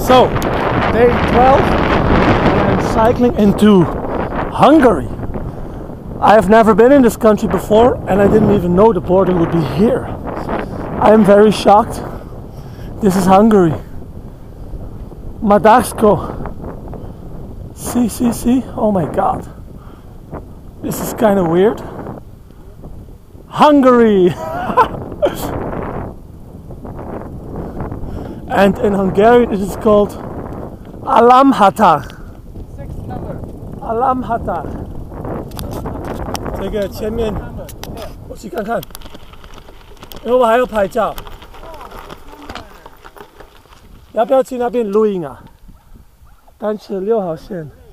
So, day 12, and I'm cycling into Hungary. I have never been in this country before, and I didn't even know the border would be here. I am very shocked. This is Hungary. Madagsko. See. Oh my god. This is kind of weird. Hungary! And in Hungarian it is called Alamhatar. 6 number. Alamhatar. 这个前面我去看看，因为我还要拍照。要不要去那边录音啊？单车6号线。